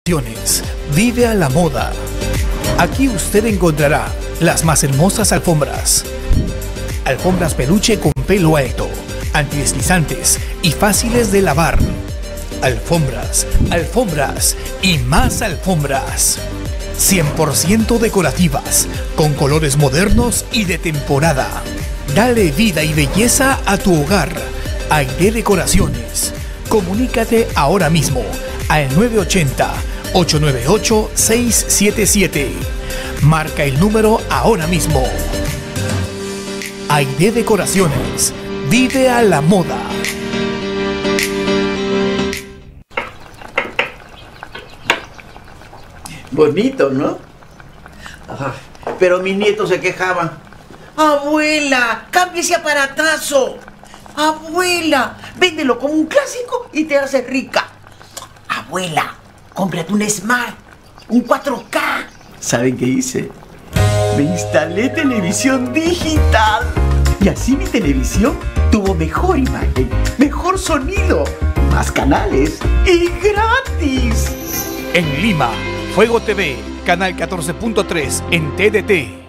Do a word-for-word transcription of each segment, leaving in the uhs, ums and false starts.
Vive a la moda. Aquí usted encontrará las más hermosas alfombras. Alfombras peluche con pelo alto, antideslizantes y fáciles de lavar. Alfombras, alfombras y más alfombras. cien por ciento decorativas, con colores modernos y de temporada. Dale vida y belleza a tu hogar. Aide Decoraciones. Comunícate ahora mismo al nueve ochenta, ocho nueve ocho, seis siete siete. Marca el número ahora mismo. Aide Decoraciones. Vive a la moda. Bonito, ¿no? Ajá. Pero mis nietos se quejaban. Abuela, cambie ese aparatazo. Abuela, véndelo como un clásico y te haces rica. Abuela, cómprate un Smart, un cuatro K. ¿Saben qué hice? Me instalé televisión digital. Y así mi televisión tuvo mejor imagen, mejor sonido, más canales y gratis. En Lima, Fuego T V, canal catorce punto tres en T D T.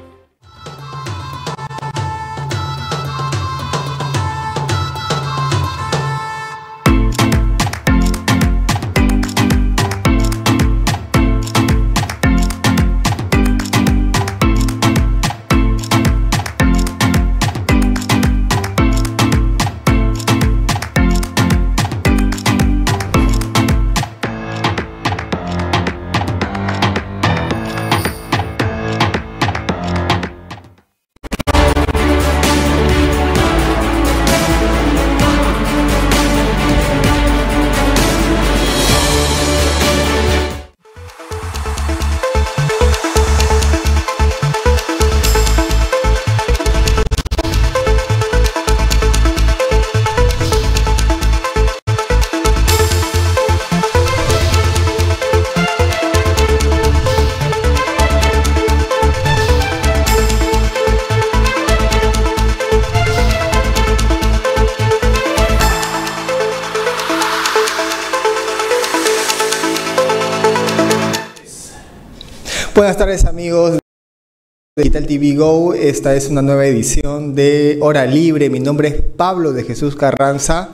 Buenas tardes amigos de Digital T V Go, esta es una nueva edición de Hora Libre. Mi nombre es Pablo de Jesús Carranza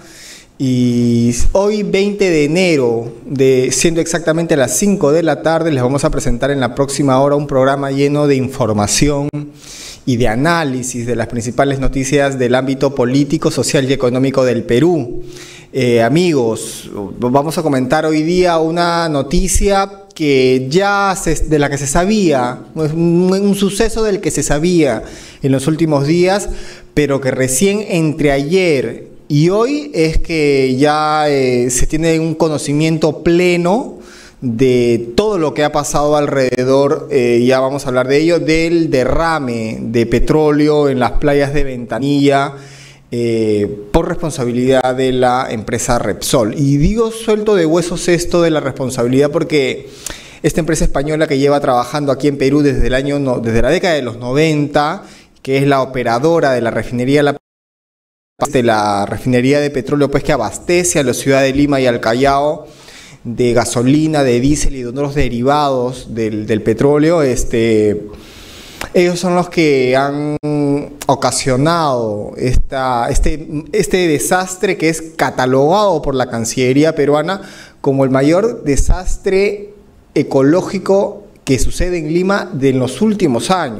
y hoy veinte de enero, de, siendo exactamente las cinco de la tarde, les vamos a presentar en la próxima hora un programa lleno de información y de análisis de las principales noticias del ámbito político, social y económico del Perú. Eh, amigos, vamos a comentar hoy día una noticia que ya se, de la que se sabía, un, un suceso del que se sabía en los últimos días, pero que recién entre ayer y hoy es que ya eh, se tiene un conocimiento pleno de todo lo que ha pasado alrededor, eh, ya vamos a hablar de ello, del derrame de petróleo en las playas de Ventanilla, Eh, por responsabilidad de la empresa Repsol. Y digo suelto de huesos esto de la responsabilidad porque esta empresa española que lleva trabajando aquí en Perú desde el año no, desde la década de los noventa, que es la operadora de la refinería la, de la refinería de petróleo pues que abastece a la ciudad de Lima y al Callao de gasolina, de diésel y de otros derivados del, del petróleo, este ellos son los que han ocasionado esta, este, este desastre que es catalogado por la Cancillería peruana como el mayor desastre ecológico que sucede en Lima de los últimos años.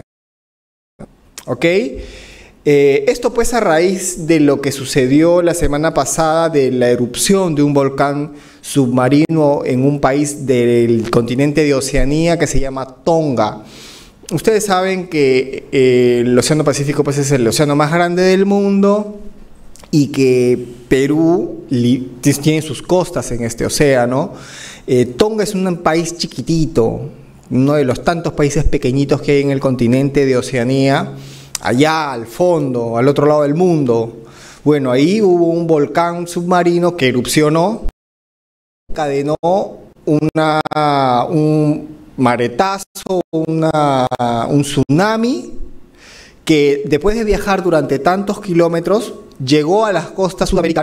¿Ok? Eh, esto pues a raíz de lo que sucedió la semana pasada de la erupción de un volcán submarino en un país del continente de Oceanía que se llama Tonga. Ustedes saben que eh, el Océano Pacífico pues, es el océano más grande del mundo y que Perú tiene sus costas en este océano. Eh, Tonga es un país chiquitito, uno de los tantos países pequeñitos que hay en el continente de Oceanía, allá al fondo, al otro lado del mundo. Bueno, ahí hubo un volcán submarino que erupcionó, encadenó una... un maretazo, una, un tsunami que después de viajar durante tantos kilómetros llegó a las costas sudamericanas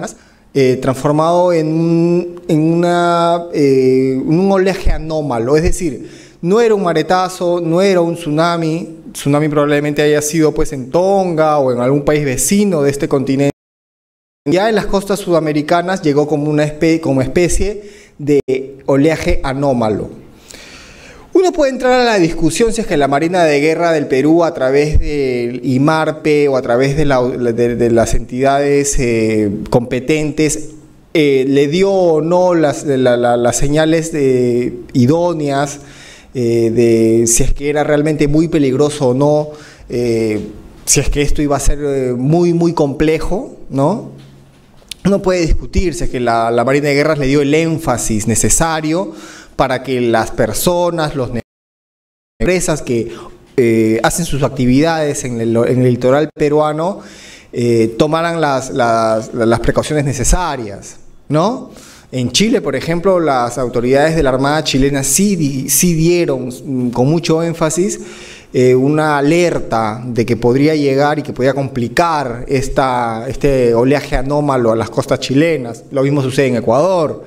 eh, transformado en un, en una, eh, un oleaje anómalo. Es decir, no era un maretazo, no era un tsunami. Tsunami probablemente haya sido pues en Tonga o en algún país vecino de este continente. Ya en las costas sudamericanas llegó como una especie, como especie de oleaje anómalo. Uno puede entrar a la discusión si es que la Marina de Guerra del Perú, a través del IMARPE o a través de, la, de, de las entidades eh, competentes, eh, le dio o no las, la, la, las señales de, idóneas eh, de si es que era realmente muy peligroso o no, eh, si es que esto iba a ser eh, muy, muy complejo, ¿no? Uno puede discutir si es que la, la Marina de Guerra le dio el énfasis necesario para que las personas, las empresas que eh, hacen sus actividades en el, en el litoral peruano eh, tomaran las, las, las precauciones necesarias, ¿no? En Chile, por ejemplo, las autoridades de la Armada chilena sí, sí dieron con mucho énfasis eh, una alerta de que podría llegar y que podría complicar esta, este oleaje anómalo a las costas chilenas. Lo mismo sucede en Ecuador.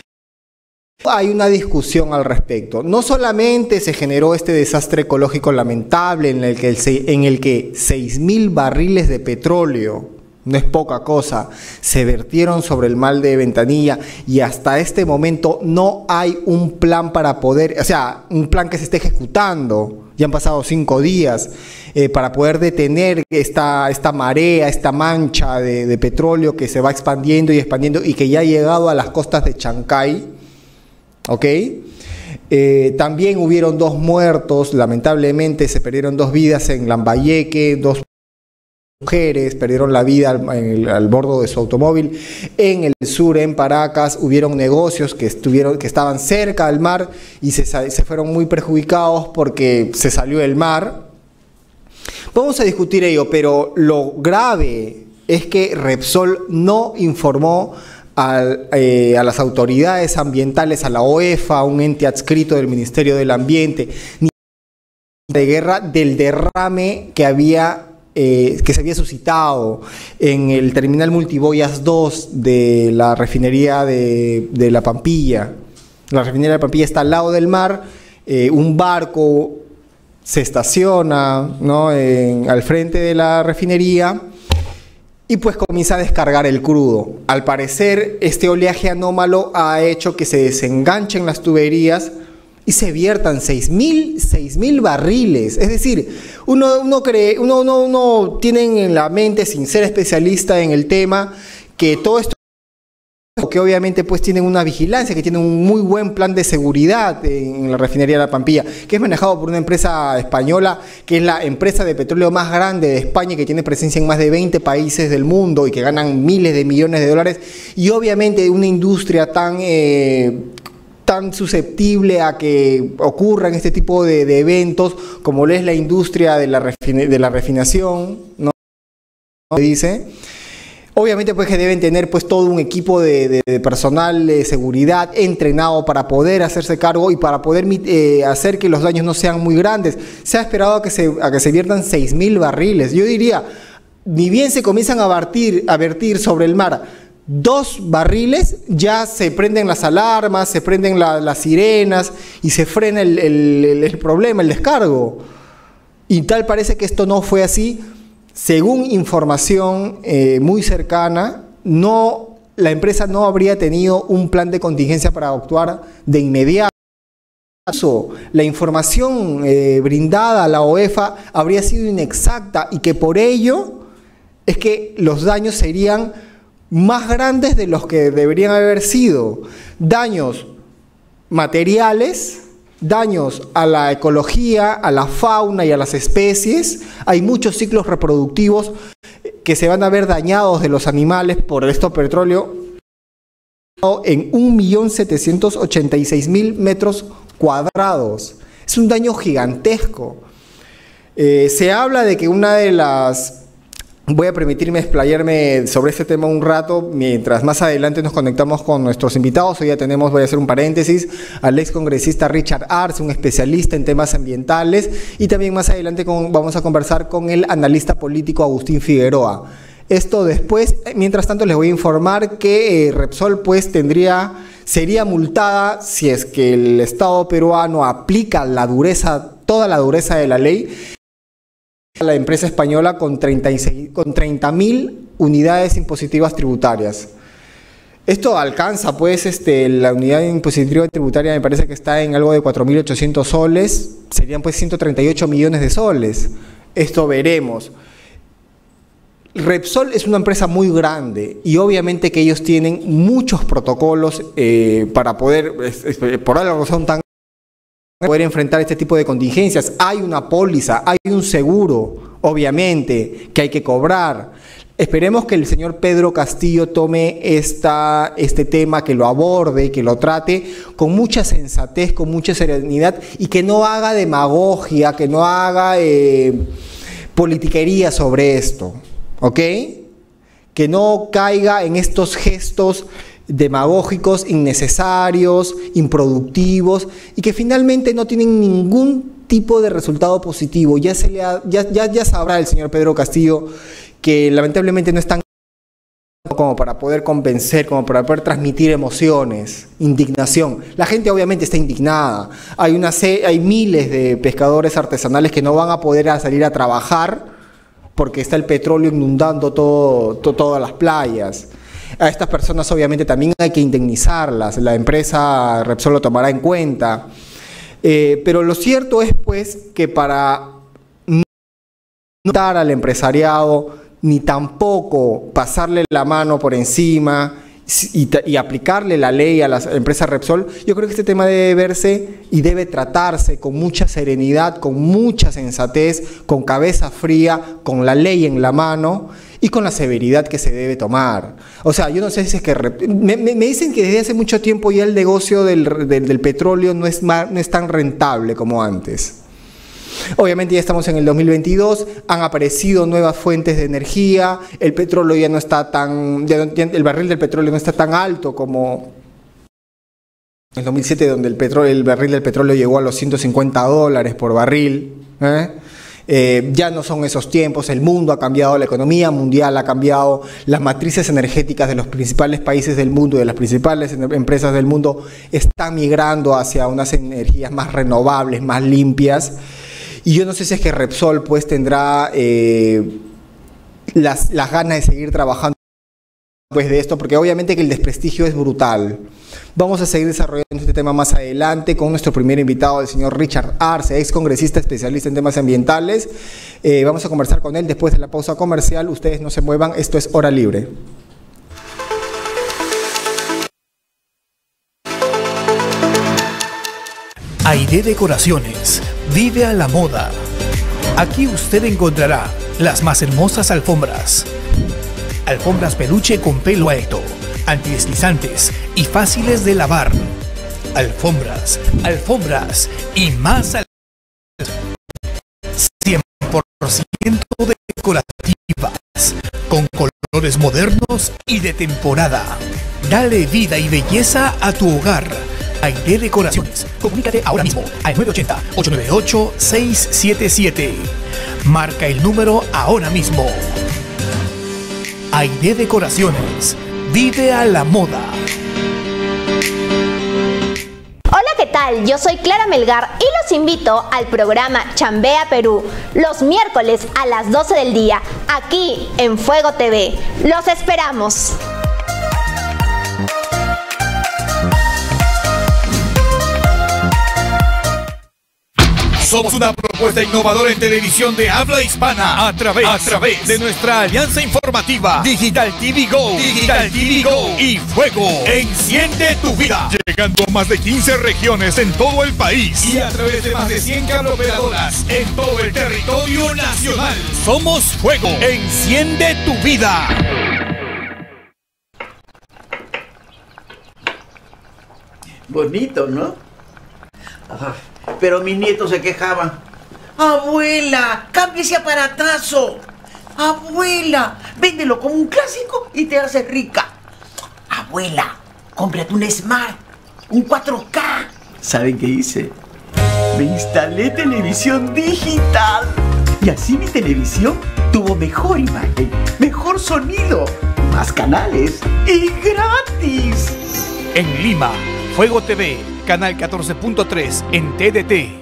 Hay una discusión al respecto. No solamente se generó este desastre ecológico lamentable en el que, el, en el que seis mil barriles de petróleo, no es poca cosa, se vertieron sobre el mar de Ventanilla, y hasta este momento no hay un plan para poder, o sea, un plan que se esté ejecutando. Ya han pasado cinco días eh, para poder detener esta, esta marea, esta mancha de, de petróleo que se va expandiendo y expandiendo y que ya ha llegado a las costas de Chancay. ¿Ok? Eh, también hubieron dos muertos, lamentablemente se perdieron dos vidas en Lambayeque, dos mujeres perdieron la vida al, al, al bordo de su automóvil. En el sur, en Paracas, hubieron negocios que, estuvieron, que estaban cerca del mar y se, se fueron muy perjudicados porque se salió el mar. Vamos a discutir ello, pero lo grave es que Repsol no informó A, eh, a las autoridades ambientales, a la O E F A, un ente adscrito del Ministerio del Ambiente, ni de guerra, del derrame que había eh, que se había suscitado en el terminal Multiboyas dos de la refinería de, de La Pampilla. La refinería de La Pampilla está al lado del mar, eh, un barco se estaciona, ¿no?, en, al frente de la refinería, y pues comienza a descargar el crudo. Al parecer, este oleaje anómalo ha hecho que se desenganchen las tuberías y se viertan seis mil barriles. Es decir, uno, uno cree, uno, uno, uno tiene en la mente, sin ser especialista en el tema, que todo esto, que obviamente pues tienen una vigilancia, que tienen un muy buen plan de seguridad en la refinería de La Pampilla, que es manejado por una empresa española, que es la empresa de petróleo más grande de España, que tiene presencia en más de veinte países del mundo y que ganan miles de millones de dólares, y obviamente una industria tan, eh, tan susceptible a que ocurran este tipo de, de eventos, como lo es la industria de la, refine, de la refinación, ¿no? Se dice. Obviamente pues que deben tener pues todo un equipo de, de, de personal de seguridad entrenado para poder hacerse cargo y para poder eh, hacer que los daños no sean muy grandes. Se ha esperado a que se, a que se viertan seis mil barriles. Yo diría, ni bien se comienzan a vertir, a vertir sobre el mar dos barriles, ya se prenden las alarmas, se prenden la, las sirenas y se frena el, el, el problema, el descargo. Y tal parece que esto no fue así. Según información eh, muy cercana, no, la empresa no habría tenido un plan de contingencia para actuar de inmediato. La información eh, brindada a la O E F A habría sido inexacta y que por ello es que los daños serían más grandes de los que deberían haber sido. Daños materiales, daños a la ecología, a la fauna y a las especies. Hay muchos ciclos reproductivos que se van a ver dañados de los animales por esto petróleo en un millón setecientos ochenta y seis mil metros cuadrados. Es un daño gigantesco. Eh, se habla de que una de las... Voy a permitirme explayarme sobre este tema un rato, mientras más adelante nos conectamos con nuestros invitados. Hoy ya tenemos, voy a hacer un paréntesis, al ex congresista Richard Arce, un especialista en temas ambientales, y también más adelante con, vamos a conversar con el analista político Agustín Figueroa. Esto después, mientras tanto les voy a informar que eh, Repsol pues tendría, sería multada si es que el Estado peruano aplica la dureza, toda la dureza de la ley, a la empresa española con treinta mil unidades impositivas tributarias. Esto alcanza pues este, la unidad impositiva tributaria me parece que está en algo de cuatro mil ochocientos soles, serían pues ciento treinta y ocho millones de soles. Esto veremos. Repsol es una empresa muy grande y obviamente que ellos tienen muchos protocolos eh, para poder, eh, por algo son tan poder enfrentar este tipo de contingencias. Hay una póliza, hay un seguro, obviamente, que hay que cobrar. Esperemos que el señor Pedro Castillo tome esta, este tema, que lo aborde, que lo trate con mucha sensatez, con mucha serenidad y que no haga demagogia, que no haga eh, politiquería sobre esto. ¿Ok? Que no caiga en estos gestos demagógicos, innecesarios, improductivos y que finalmente no tienen ningún tipo de resultado positivo. Ya, se le ha, ya, ya, ya sabrá el señor Pedro Castillo que lamentablemente no es tan como para poder convencer, como para poder transmitir emociones, indignación. La gente obviamente está indignada. Hay, una, hay miles de pescadores artesanales que no van a poder a salir a trabajar porque está el petróleo inundando todo, to, todas las playas. A estas personas obviamente también hay que indemnizarlas, la empresa Repsol lo tomará en cuenta. Eh, pero lo cierto es pues que para no dar al empresariado ni tampoco pasarle la mano por encima y, y aplicarle la ley a la empresa Repsol, yo creo que este tema debe verse y debe tratarse con mucha serenidad, con mucha sensatez, con cabeza fría, con la ley en la mano y con la severidad que se debe tomar. O sea, yo no sé si es que... Me, me, me dicen que desde hace mucho tiempo ya el negocio del, del, del petróleo no es, más, no es tan rentable como antes. Obviamente ya estamos en el dos mil veintidós, han aparecido nuevas fuentes de energía, el petróleo ya no está tan, ya, ya el barril del petróleo no está tan alto como en el dos mil siete, donde el, petróleo, el barril del petróleo llegó a los ciento cincuenta dólares por barril. ¿eh? Eh, ya no son esos tiempos, el mundo ha cambiado, la economía mundial ha cambiado, las matrices energéticas de los principales países del mundo y de las principales empresas del mundo están migrando hacia unas energías más renovables, más limpias. Y yo no sé si es que Repsol pues tendrá eh, las, las ganas de seguir trabajando después de esto, porque obviamente que el desprestigio es brutal. Vamos a seguir desarrollando este tema más adelante con nuestro primer invitado, el señor Richard Arce, ex congresista especialista en temas ambientales. Eh, vamos a conversar con él después de la pausa comercial. Ustedes no se muevan, esto es Hora Libre. Aide Decoraciones, vive a la moda. Aquí usted encontrará las más hermosas alfombras. Alfombras peluche con pelo alto, antideslizantes y fáciles de lavar. Alfombras, alfombras y más alfombras. cien por ciento decorativas, con colores modernos y de temporada. Dale vida y belleza a tu hogar. Aide Decoraciones. Comunícate ahora mismo al nueve ochenta, ocho nueve ocho, seis siete siete. Marca el número ahora mismo. Aide Decoraciones. Vive a la moda. Hola, ¿qué tal? Yo soy Clara Melgar y los invito al programa Chambea Perú, los miércoles a las doce del día, aquí en Fuego T V. ¡Los esperamos! Somos una propuesta innovadora en televisión de habla hispana a través, a través de nuestra alianza informativa Digital T V Go, Digital T V Go y Fuego. Enciende tu vida. Llegando a más de quince regiones en todo el país y a través de más de cien cableoperadoras en todo el territorio nacional. Somos Fuego. Enciende tu vida. Bonito, ¿no? Ajá. Pero mis nietos se quejaban. Abuela, cambia ese aparatazo. Abuela, véndelo como un clásico y te haces rica. Abuela, cómprate un Smart, un cuatro K. ¿Saben qué hice? Me instalé televisión digital. Y así mi televisión tuvo mejor imagen, mejor sonido, más canales y gratis. En Lima, Fuego T V, canal catorce punto tres en T D T.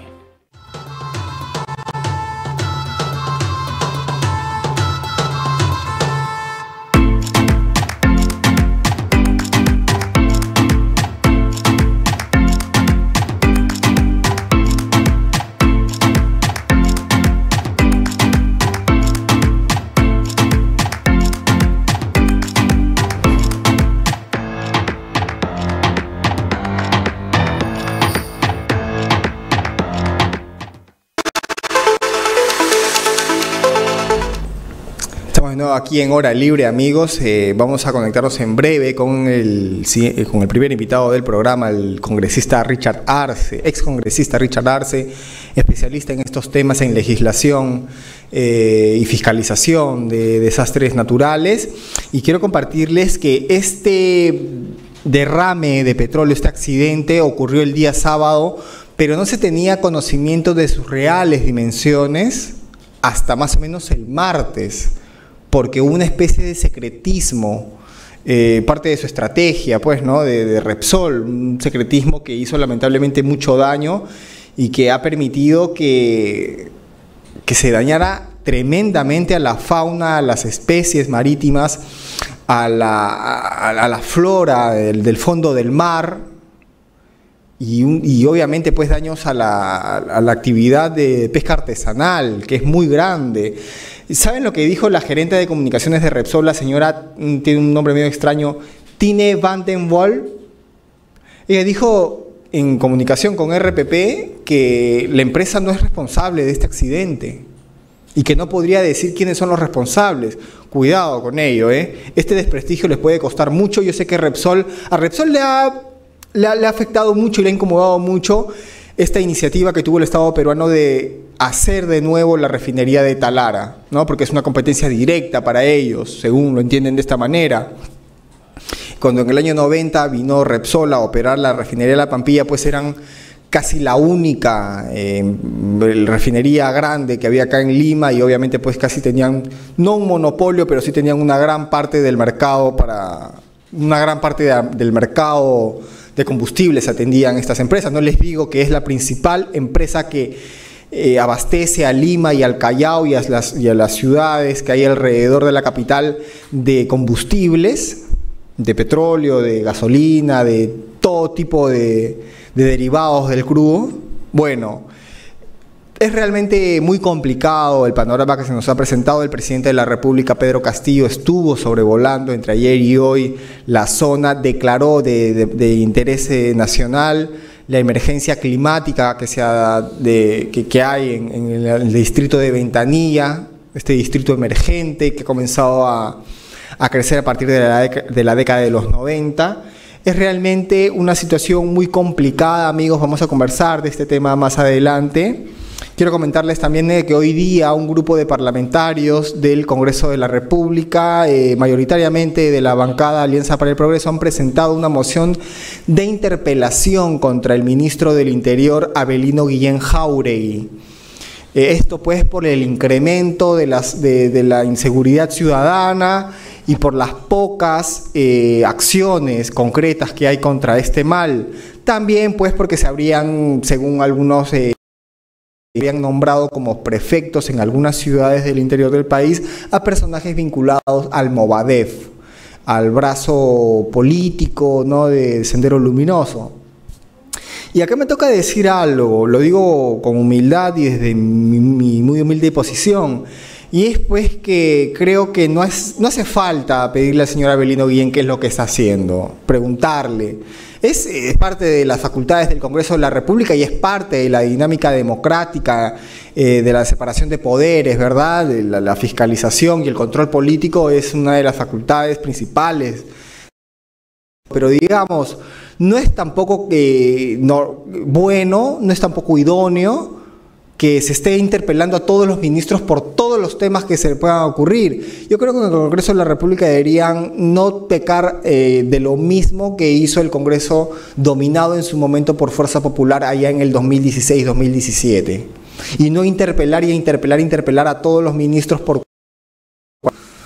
Aquí en Hora Libre, amigos, eh, vamos a conectarnos en breve con el, con el primer invitado del programa, el congresista Richard Arce, ex congresista Richard Arce, especialista en estos temas en legislación eh, y fiscalización de desastres naturales. Y quiero compartirles que este derrame de petróleo, este accidente, ocurrió el día sábado, pero no se tenía conocimiento de sus reales dimensiones hasta más o menos el martes, porque hubo una especie de secretismo, eh, parte de su estrategia, pues, ¿no? de, de Repsol, un secretismo que hizo lamentablemente mucho daño y que ha permitido que, que se dañara tremendamente a la fauna, a las especies marítimas, a la, a, a la flora del, del fondo del mar y, un, y obviamente pues daños a la, a la actividad de pesca artesanal, que es muy grande. ¿Saben lo que dijo la gerente de comunicaciones de Repsol, la señora, tiene un nombre medio extraño, Tine van den Wol? Ella dijo en comunicación con R P P que la empresa no es responsable de este accidente y que no podría decir quiénes son los responsables. Cuidado con ello, ¿eh? Este desprestigio les puede costar mucho. Yo sé que Repsol, a Repsol le ha, le ha, le ha afectado mucho y le ha incomodado mucho esta iniciativa que tuvo el Estado peruano de hacer de nuevo la refinería de Talara, ¿no? Porque es una competencia directa para ellos, según lo entienden de esta manera. Cuando en el año noventa vino Repsol a operar la refinería de La Pampilla, pues eran casi la única eh, refinería grande que había acá en Lima y obviamente pues casi tenían, no un monopolio, pero sí tenían una gran parte del mercado para, una gran parte de, del mercado de combustibles atendían estas empresas. No les digo que es la principal empresa que Eh, abastece a Lima y al Callao y a, las, y a las ciudades que hay alrededor de la capital de combustibles, de petróleo, de gasolina, de todo tipo de, de derivados del crudo. Bueno, es realmente muy complicado el panorama que se nos ha presentado. El presidente de la República, Pedro Castillo, estuvo sobrevolando entre ayer y hoy la zona, declaró de, de, de interés nacional la emergencia climática que, se ha, de, que, que hay en, en, el, en el distrito de Ventanilla, este distrito emergente que ha comenzado a, a crecer a partir de la, de la década de los noventa. Es realmente una situación muy complicada, amigos. Vamos a conversar de este tema más adelante. Quiero comentarles también de que hoy día un grupo de parlamentarios del Congreso de la República, eh, mayoritariamente de la bancada Alianza para el Progreso, han presentado una moción de interpelación contra el ministro del Interior, Avelino Guillén Jáuregui. Eh, esto pues por el incremento de, las, de, de la inseguridad ciudadana y por las pocas eh, acciones concretas que hay contra este mal. También pues porque se habrían, según algunos... Eh, habían nombrado como prefectos en algunas ciudades del interior del país a personajes vinculados al Movadef, al brazo político, ¿no?, de Sendero Luminoso. Y acá me toca decir algo, lo digo con humildad y desde mi, mi muy humilde posición, y es pues que creo que no, es, no hace falta pedirle al señor Avelino Guillén qué es lo que está haciendo, preguntarle. Es, es parte de las facultades del Congreso de la República y es parte de la dinámica democrática, eh, de la separación de poderes, ¿verdad? De la, la fiscalización y el control político es una de las facultades principales. Pero digamos, no es tampoco eh, no, bueno, no es tampoco idóneo que se esté interpelando a todos los ministros por todos los temas que se le puedan ocurrir. Yo creo que en el Congreso de la República deberían no pecar eh, de lo mismo que hizo el Congreso dominado en su momento por Fuerza Popular allá en el dos mil dieciséis dos mil diecisiete. Y no interpelar y interpelar, interpelar a todos los ministros por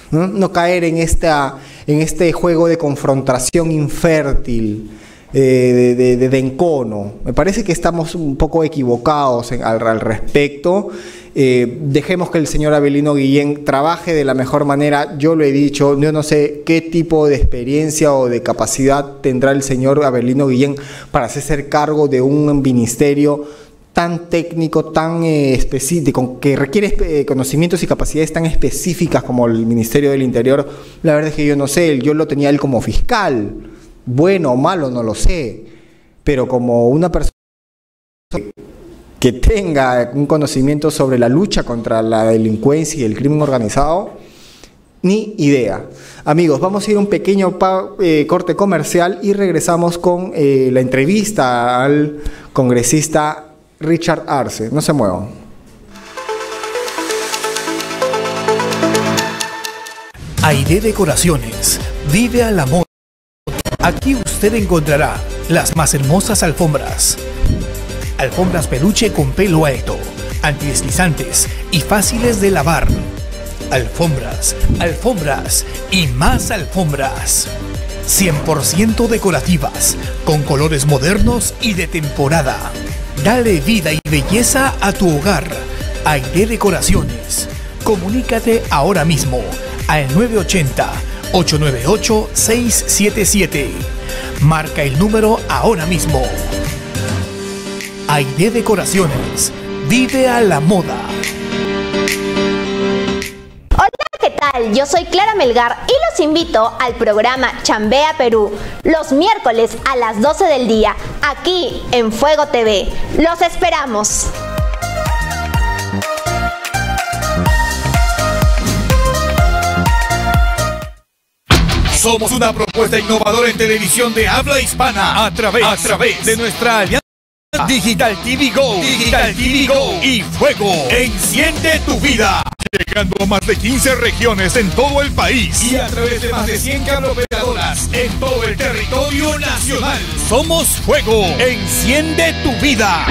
¿no? No caer en, esta, en este juego de confrontación infértil, eh, de, de, de, de encono. Me parece que estamos un poco equivocados en, al, al respecto. Eh, dejemos que el señor Avelino Guillén trabaje de la mejor manera. Yo lo he dicho, yo no sé qué tipo de experiencia o de capacidad tendrá el señor Avelino Guillén para hacerse cargo de un ministerio tan técnico, tan eh, específico, que requiere eh, conocimientos y capacidades tan específicas como el Ministerio del Interior. La verdad es que yo no sé, yo lo tenía él como fiscal, bueno o malo, no lo sé, pero como una persona que tenga un conocimiento sobre la lucha contra la delincuencia y el crimen organizado, ni idea. Amigos, vamos a ir a un pequeño eh, corte comercial y regresamos con eh, la entrevista al congresista Richard Arce. No se muevan. Aide Decoraciones, vive a la moda. Aquí usted encontrará las más hermosas alfombras. Alfombras peluche con pelo alto, antideslizantes y fáciles de lavar. Alfombras, alfombras y más alfombras. cien por ciento decorativas, con colores modernos y de temporada. Dale vida y belleza a tu hogar. Aide Decoraciones. Comunícate ahora mismo al nueve ochenta, ocho nueve ocho, seis siete siete. Marca el número ahora mismo. Aide Decoraciones. Vive a la moda. Hola, ¿qué tal? Yo soy Clara Melgar y los invito al programa Chambea Perú, los miércoles a las doce del día, aquí en Fuego T V. ¡Los esperamos! Somos una propuesta innovadora en televisión de habla hispana a través, a través de nuestra alianza Digital T V Go, Digital T V Go y Fuego. Enciende tu vida. Llegando a más de quince regiones en todo el país y a través de más de cien cableoperadoras en todo el territorio nacional. Somos Fuego. Enciende tu vida.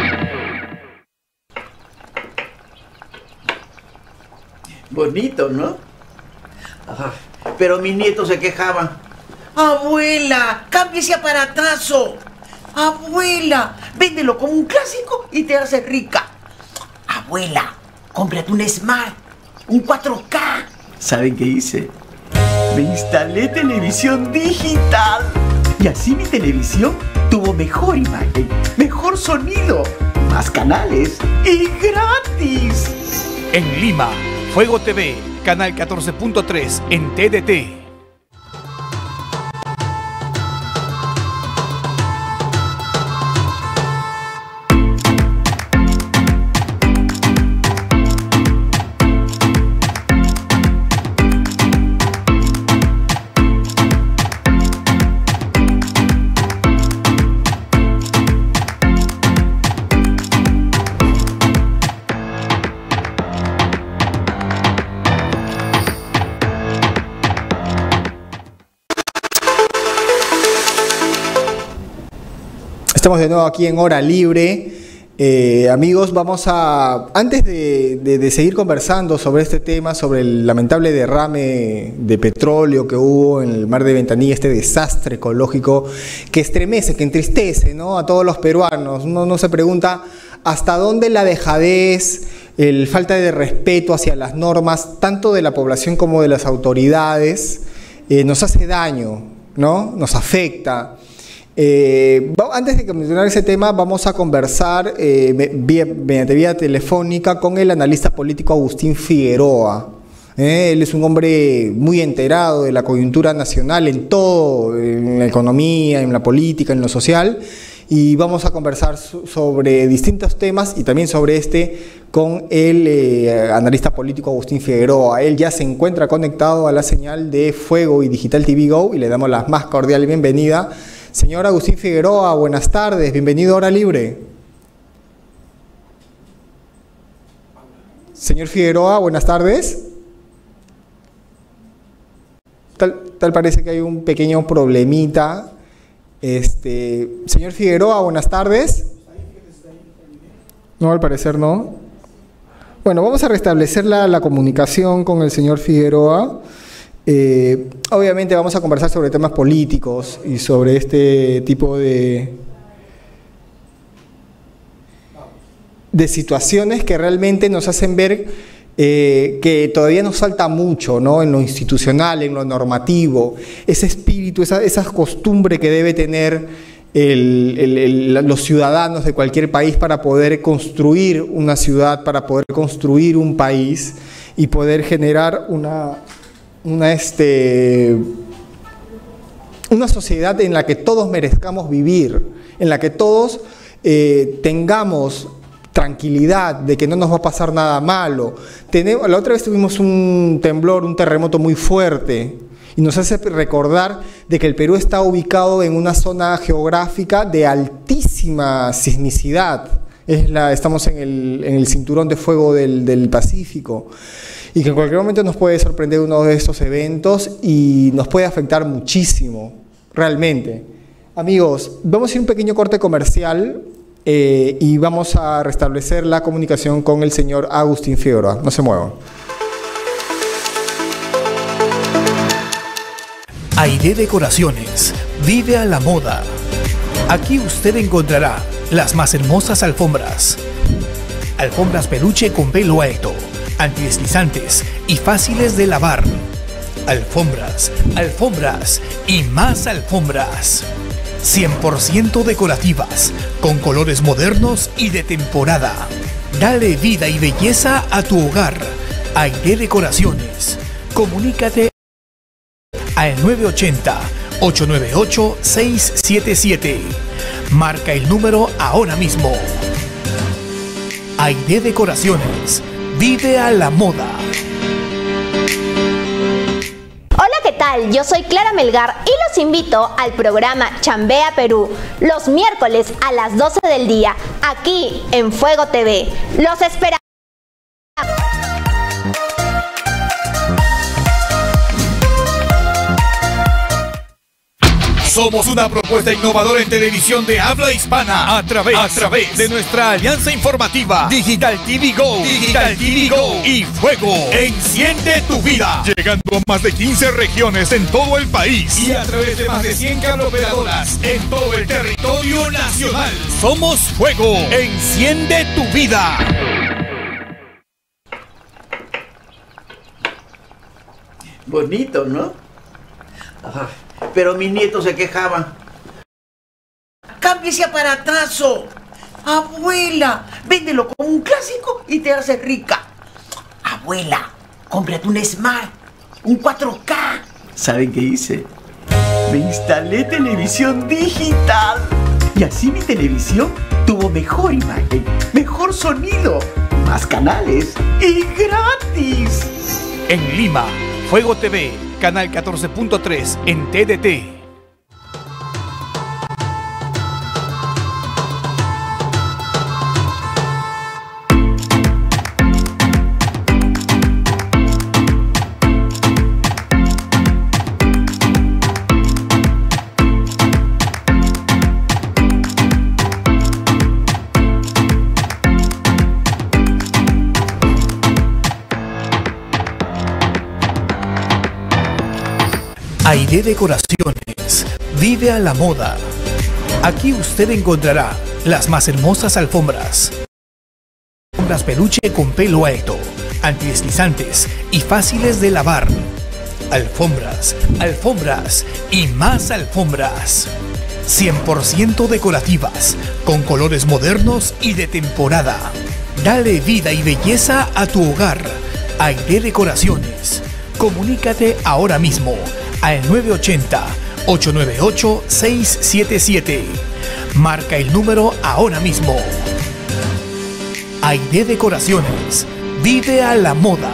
Bonito, ¿no? Ajá. Pero mis nietos se quejaban. Abuela, cambie ese aparatazo. Abuela, véndelo como un clásico y te haces rica. Abuela, cómprate un Smart, un cuatro K. ¿Saben qué hice? Me instalé televisión digital. Y así mi televisión tuvo mejor imagen, mejor sonido, más canales y gratis. En Lima, Fuego T V, canal catorce punto tres en T D T. Estamos de nuevo aquí en Hora Libre. Eh, amigos, vamos a, antes de, de, de seguir conversando sobre este tema, sobre el lamentable derrame de petróleo que hubo en el mar de Ventanilla, este desastre ecológico que estremece, que entristece, ¿no?, a todos los peruanos. Uno no se pregunta hasta dónde la dejadez, el falta de respeto hacia las normas, tanto de la población como de las autoridades, eh, nos hace daño, ¿no?, nos afecta. Eh, antes de continuar ese tema, vamos a conversar eh, vía, mediante vía telefónica con el analista político Agustín Figueroa. Eh, él es un hombre muy enterado de la coyuntura nacional en todo, en la economía, en la política, en lo social, y vamos a conversar so sobre distintos temas y también sobre este con el eh, analista político Agustín Figueroa. Él ya se encuentra conectado a la señal de Fuego y Digital T V Go y le damos la más cordial bienvenida. Señor Agustín Figueroa, buenas tardes, bienvenido a Hora Libre. Señor Figueroa, buenas tardes. Tal, tal parece que hay un pequeño problemita. Este, señor Figueroa, buenas tardes. No, al parecer no. Bueno, vamos a restablecer la, la comunicación con el señor Figueroa. Eh, obviamente vamos a conversar sobre temas políticos y sobre este tipo de, de situaciones que realmente nos hacen ver eh, que todavía nos falta mucho, ¿no? En lo institucional, en lo normativo, ese espíritu, esa, esa costumbre que debe tener El, el, el, los ciudadanos de cualquier país para poder construir una ciudad, para poder construir un país y poder generar una, una, este, una sociedad en la que todos merezcamos vivir, en la que todos eh, tengamos tranquilidad de que no nos va a pasar nada malo. Tenemos, la otra vez tuvimos un temblor, un terremoto muy fuerte, y nos hace recordar de que el Perú está ubicado en una zona geográfica de altísima sismicidad. Es la, estamos en el, en el cinturón de fuego del, del Pacífico, y que en cualquier momento nos puede sorprender uno de estos eventos y nos puede afectar muchísimo, realmente. Amigos, vamos a ir a un pequeño corte comercial eh, y vamos a restablecer la comunicación con el señor Agustín Figueroa. No se muevan. Aide Decoraciones, vive a la moda. Aquí usted encontrará las más hermosas alfombras. Alfombras peluche con pelo alto, antideslizantes y fáciles de lavar. Alfombras, alfombras y más alfombras. cien por ciento decorativas, con colores modernos y de temporada. Dale vida y belleza a tu hogar. Aide Decoraciones. Comunícate al nueve ochenta, ocho nueve ocho, seis siete siete. Marca el número ahora mismo. Aide Decoraciones. Vive a la moda. Hola, ¿qué tal? Yo soy Clara Melgar y los invito al programa Chambea Perú, los miércoles a las doce del día, aquí en Fuego T V. Los esperamos. Somos una propuesta innovadora en televisión de habla hispana a través, a través de nuestra alianza informativa Digital T V Go, Digital T V Go y Fuego. Enciende tu vida. Llegando a más de quince regiones en todo el país y a través de más de cien cableoperadoras en todo el territorio nacional. Somos Fuego. Enciende tu vida. Bonito, ¿no? Ajá. Pero mis nietos se quejaban. ¡Cambia ese aparatazo! Abuela, véndelo como un clásico y te haces rica. Abuela, cómprate un Smart, un cuatro K. ¿Saben qué hice? Me instalé televisión digital. Y así mi televisión tuvo mejor imagen, mejor sonido, más canales y gratis. En Lima, Fuego T V, canal catorce punto tres en T D T. Aide Decoraciones, vive a la moda. Aquí usted encontrará las más hermosas alfombras. Alfombras peluche con pelo alto, antideslizantes y fáciles de lavar. Alfombras, alfombras y más alfombras. cien por ciento decorativas, con colores modernos y de temporada. Dale vida y belleza a tu hogar. Aide Decoraciones. Comunícate ahora mismo al nueve ochenta, ocho nueve ocho, seis siete siete. Marca el número ahora mismo. Aide Decoraciones. Vive a la moda.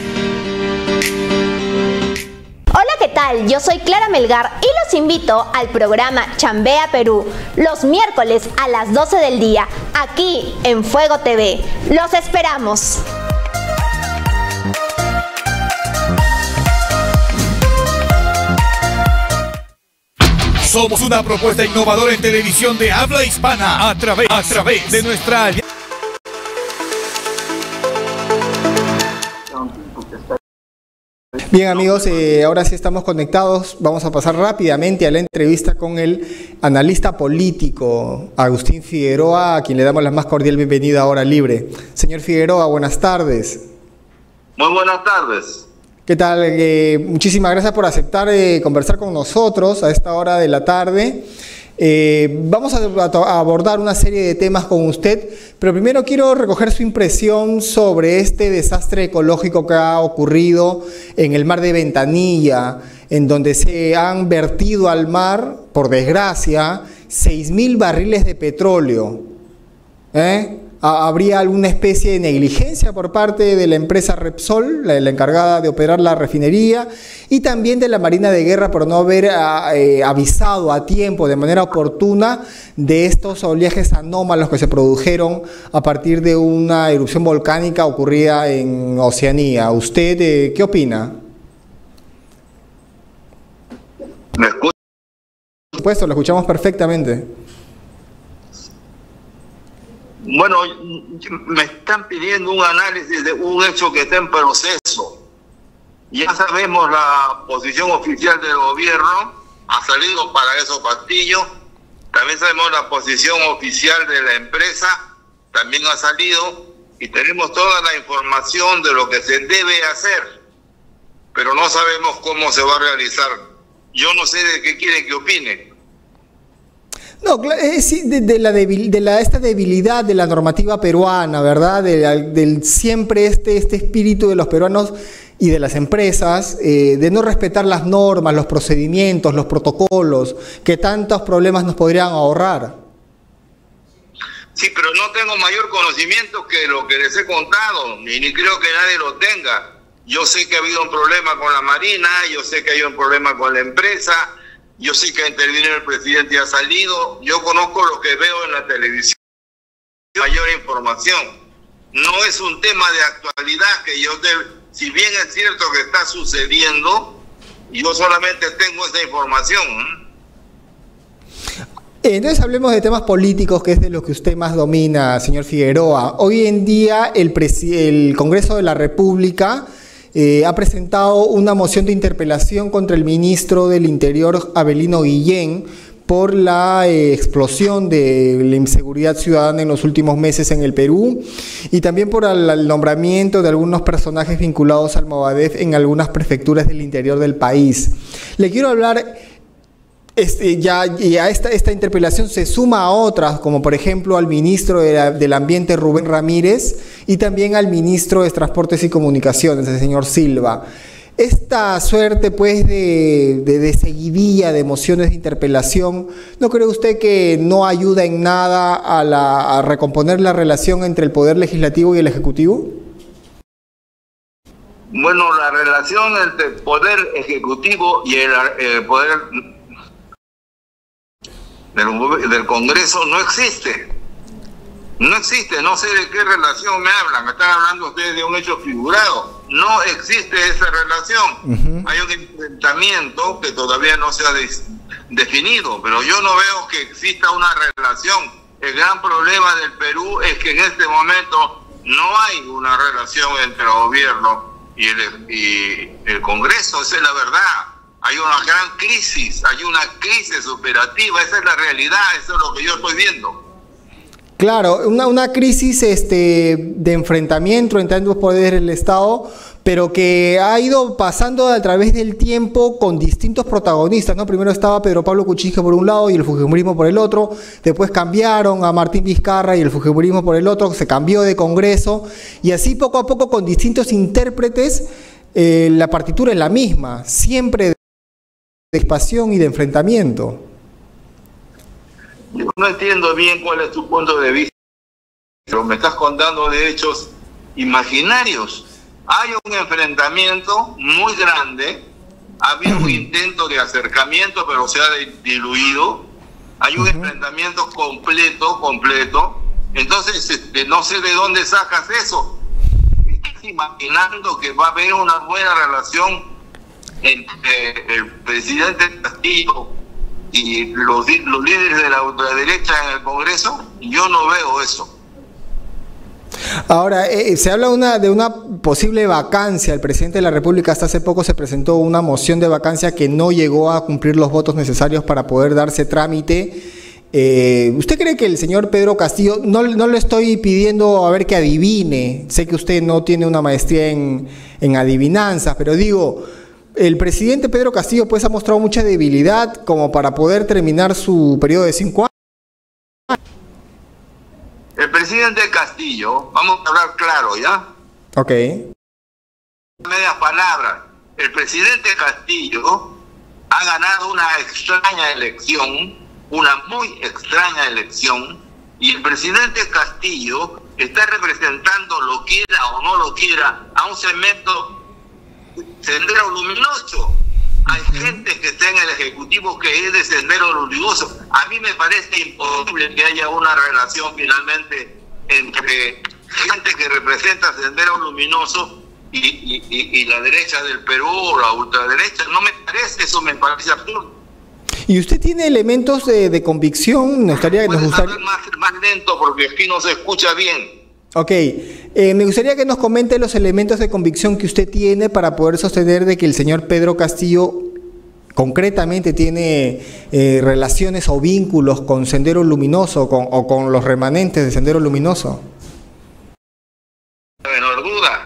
Hola, ¿qué tal? Yo soy Clara Melgar y los invito al programa Chambea Perú, los miércoles a las doce del día, aquí en Fuego T V. Los esperamos. Somos una propuesta innovadora en televisión de habla hispana a través, a través de nuestra alianza. Bien, amigos, eh, ahora sí estamos conectados. Vamos a pasar rápidamente a la entrevista con el analista político Agustín Figueroa, a quien le damos la más cordial bienvenida a Hora Libre. Señor Figueroa, buenas tardes. Muy buenas tardes. ¿Qué tal? Eh, muchísimas gracias por aceptar eh, conversar con nosotros a esta hora de la tarde. Eh, vamos a, a abordar una serie de temas con usted, pero primero quiero recoger su impresión sobre este desastre ecológico que ha ocurrido en el mar de Ventanilla, en donde se han vertido al mar, por desgracia, seis mil barriles de petróleo. ¿Eh? ¿Habría alguna especie de negligencia por parte de la empresa Repsol, la, la encargada de operar la refinería, y también de la Marina de Guerra por no haber eh, avisado a tiempo, de manera oportuna, de estos oleajes anómalos que se produjeron a partir de una erupción volcánica ocurrida en Oceanía? ¿Usted eh, qué opina? ¿Me escucha? Por supuesto, lo escuchamos perfectamente. Bueno, me están pidiendo un análisis de un hecho que está en proceso. Ya sabemos la posición oficial del gobierno, ha salido para eso Castillo. También sabemos la posición oficial de la empresa, también ha salido. Y tenemos toda la información de lo que se debe hacer, pero no sabemos cómo se va a realizar. Yo no sé de qué quieren que opine. No, es de, de, la debil, de la, esta debilidad de la normativa peruana, ¿verdad? Del de siempre este, este espíritu de los peruanos y de las empresas, eh, de no respetar las normas, los procedimientos, los protocolos, que tantos problemas nos podrían ahorrar. Sí, pero no tengo mayor conocimiento que lo que les he contado, ni, ni creo que nadie lo tenga. Yo sé que ha habido un problema con la Marina, yo sé que hay un problema con la empresa, yo sé que ha intervenido el presidente y ha salido. Yo conozco lo que veo en la televisión, mayor información. No es un tema de actualidad que yo, de, si bien es cierto que está sucediendo, yo solamente tengo esa información. Entonces hablemos de temas políticos, que es de lo que usted más domina, señor Figueroa. Hoy en día el, el Congreso de la República Eh, ha presentado una moción de interpelación contra el ministro del Interior, Avelino Guillén, por la eh, explosión de la inseguridad ciudadana en los últimos meses en el Perú, y también por el, el nombramiento de algunos personajes vinculados al Movadef en algunas prefecturas del interior del país. Le quiero hablar... Este, ya, ya esta, esta interpelación se suma a otras, como por ejemplo al ministro de la, del Ambiente, Rubén Ramírez, y también al ministro de Transportes y Comunicaciones, el señor Silva. Esta suerte pues de, de, de seguidilla de mociones de interpelación, ¿no cree usted que no ayuda en nada a, la, a recomponer la relación entre el Poder Legislativo y el Ejecutivo? Bueno, la relación entre el Poder Ejecutivo y el, el Poder Del, del Congreso no existe, no existe, no sé de qué relación me hablan, me están hablando ustedes de un hecho figurado, no existe esa relación. Uh-huh. Hay un enfrentamiento que todavía no se ha de, definido, pero yo no veo que exista una relación. El gran problema del Perú es que en este momento no hay una relación entre el gobierno y el, y el Congreso, esa es la verdad. Hay una gran crisis, hay una crisis operativa, esa es la realidad, eso es lo que yo estoy viendo. Claro, una, una crisis este, de enfrentamiento entre ambos poderes del Estado, pero que ha ido pasando a través del tiempo con distintos protagonistas, ¿no? Primero estaba Pedro Pablo Kuczynski por un lado y el fujimorismo por el otro, después cambiaron a Martín Vizcarra y el fujimorismo por el otro, se cambió de Congreso, y así poco a poco con distintos intérpretes, eh, la partitura es la misma, siempre de de expansión y de enfrentamiento. Yo no entiendo bien cuál es tu punto de vista, pero me estás contando de hechos imaginarios. Hay un enfrentamiento muy grande, ha habido un intento de acercamiento, pero se ha diluido. Hay un uh-huh. enfrentamiento completo, completo. Entonces, este, no sé de dónde sacas eso. Estás imaginando que va a haber una buena relación entre el presidente Castillo y los, los líderes de la ultraderecha en el Congreso. Yo no veo eso. Ahora, eh, se habla una, de una posible vacancia. El presidente de la República hasta hace poco se presentó una moción de vacancia que no llegó a cumplir los votos necesarios para poder darse trámite. Eh, ¿Usted cree que el señor Pedro Castillo, no, no le estoy pidiendo a ver que adivine, sé que usted no tiene una maestría en, en adivinanzas, pero digo, el presidente Pedro Castillo pues ha mostrado mucha debilidad como para poder terminar su periodo de cinco años? El presidente Castillo, vamos a hablar claro, ¿ya? Ok. Medias palabras. El presidente Castillo ha ganado una extraña elección, una muy extraña elección, y el presidente Castillo está representando, lo quiera o no lo quiera, a un segmento Sendero Luminoso. Hay gente que está en el Ejecutivo que es de Sendero Luminoso. A mí me parece imposible que haya una relación finalmente entre gente que representa Sendero Luminoso y, y, y, y la derecha del Perú o la ultraderecha. No me parece, eso me parece absurdo. ¿Y usted tiene elementos de, de convicción? Nos gustaría, nos gustaría... Más, más lento porque aquí no se escucha bien. Ok, eh, me gustaría que nos comente los elementos de convicción que usted tiene para poder sostener de que el señor Pedro Castillo concretamente tiene eh, relaciones o vínculos con Sendero Luminoso con, o con los remanentes de Sendero Luminoso. No menor duda.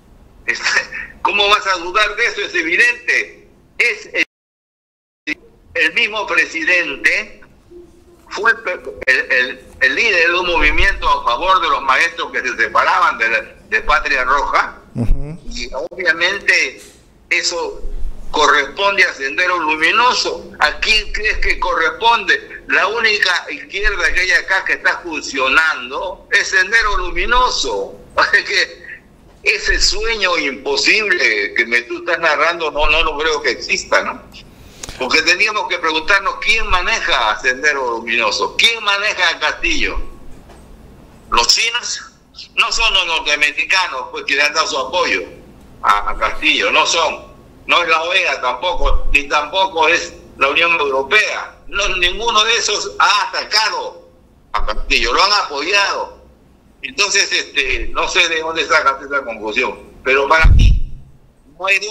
¿Cómo vas a dudar de eso? Es evidente. Es el, el mismo presidente. Fue el, el, el líder de un movimiento a favor de los maestros que se separaban de, de Patria Roja. Uh-huh. Y obviamente eso corresponde a Sendero Luminoso. ¿A quién crees que corresponde? La única izquierda que hay acá que está funcionando es Sendero Luminoso. Así que ese sueño imposible que me tú estás narrando no, no lo creo que exista, ¿no? Porque teníamos que preguntarnos quién maneja a Sendero Luminoso, quién maneja a Castillo. ¿Los chinos? No son los norteamericanos pues, que le han dado su apoyo a, a Castillo, no son. No es la O E A tampoco, ni tampoco es la Unión Europea. No, ninguno de esos ha atacado a Castillo, lo han apoyado. Entonces, este, no sé de dónde sacas esa conclusión, pero para mí no hay duda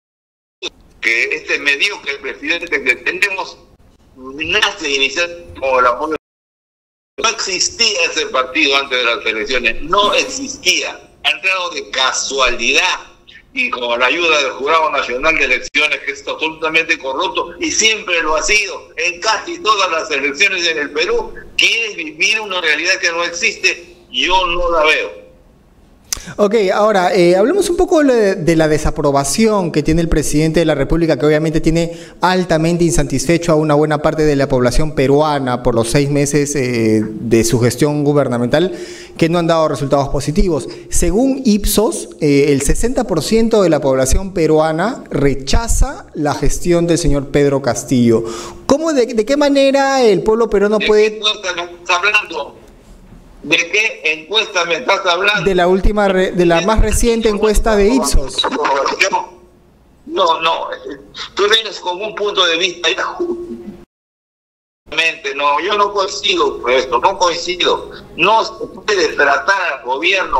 que este mediocre presidente que tenemos nace inicialmente como el apoyo. No existía ese partido antes de las elecciones, no existía. Ha entrado de casualidad y con la ayuda del Jurado Nacional de Elecciones, que es absolutamente corrupto y siempre lo ha sido en casi todas las elecciones en el Perú. Quiere vivir una realidad que no existe, yo no la veo. Ok, ahora, eh, hablemos un poco de, de la desaprobación que tiene el presidente de la República, que obviamente tiene altamente insatisfecho a una buena parte de la población peruana por los seis meses eh, de su gestión gubernamental, que no han dado resultados positivos. Según Ipsos, eh, el sesenta por ciento de la población peruana rechaza la gestión del señor Pedro Castillo. ¿Cómo, de, de qué manera el pueblo peruano puede...? ¿De qué encuesta estás hablando? ¿De qué encuesta me estás hablando? De la última, re, de la más reciente encuesta de Ipsos. No, no, tú vienes con un punto de vista ya. No, yo no coincido con esto, no coincido. No se puede tratar al gobierno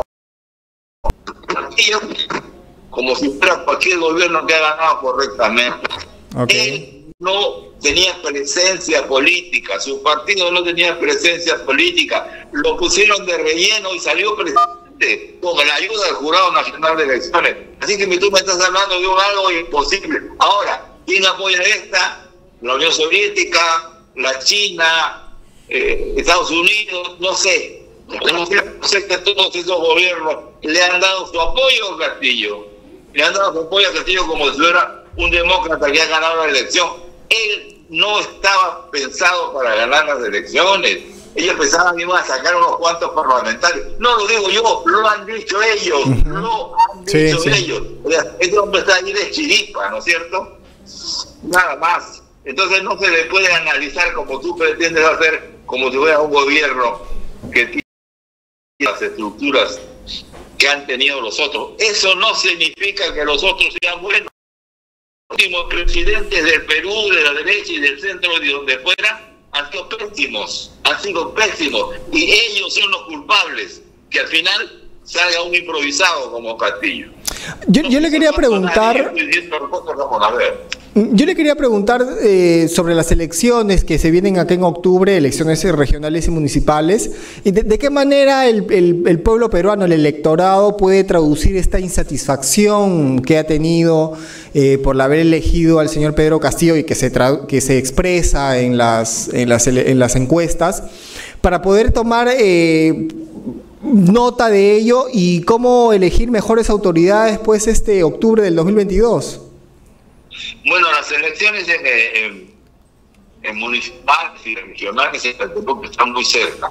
como si fuera cualquier gobierno que ha ganado correctamente. Okay. Él no tenía presencia política, su partido no tenía presencia política, lo pusieron de relleno y salió presidente con la ayuda del Jurado Nacional de Elecciones. Así que tú me estás hablando de un algo imposible. Ahora, ¿quién apoya esta? La Unión Soviética, la China, eh, Estados Unidos, no sé. No sé que todos esos gobiernos le han dado su apoyo a Castillo. Le han dado su apoyo a Castillo como si fuera un demócrata que ha ganado la elección. Él no estaba pensado para ganar las elecciones. Ellos pensaban que iban a sacar unos cuantos parlamentarios. No lo digo yo, lo han dicho ellos. Uh-huh. Lo han dicho sí, ellos. Sí. O sea, este hombre está ahí de chiripa, ¿no es cierto? Nada más. Entonces no se le puede analizar como tú pretendes hacer, como si fuera un gobierno que tiene las estructuras que han tenido los otros. Eso no significa que los otros sean buenos. Los últimos presidentes del Perú, de la derecha y del centro, de donde fuera, han sido pésimos, han sido pésimos, y ellos son los culpables, que al final salga un improvisado como Castillo. Yo, yo le quería preguntar... Yo le quería preguntar eh, sobre las elecciones que se vienen acá en octubre, elecciones regionales y municipales, y de, de qué manera el, el, el pueblo peruano, el electorado, puede traducir esta insatisfacción que ha tenido eh, por haber elegido al señor Pedro Castillo y que se, tra que se expresa en las, en las, en las encuestas, para poder tomar eh, nota de ello y cómo elegir mejores autoridades pues este octubre del dos mil veintidós. Bueno, las elecciones en, en, en municipales y regionales en Perú están muy cerca.